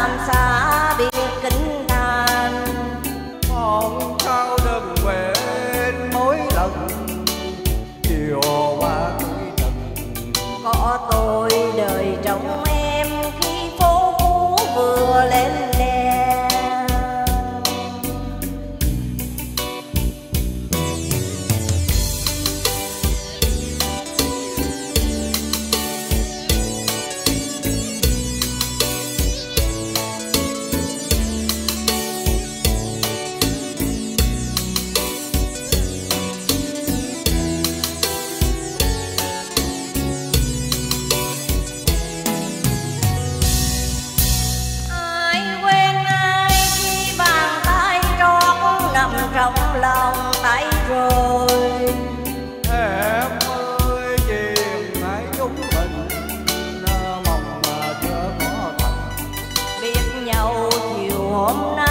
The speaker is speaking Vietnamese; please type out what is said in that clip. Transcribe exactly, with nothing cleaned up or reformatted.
làm xa biệt kinh thành. Con sao đừng quên mỗi lần chiều qua cuối tuần. Có tôi đời trong em khi phố cũ vừa lên đèn. Trong lòng tay rồi em ơi chuyện hãy chúng mình mong mà chưa có thành. biết nhau chiều hôm nay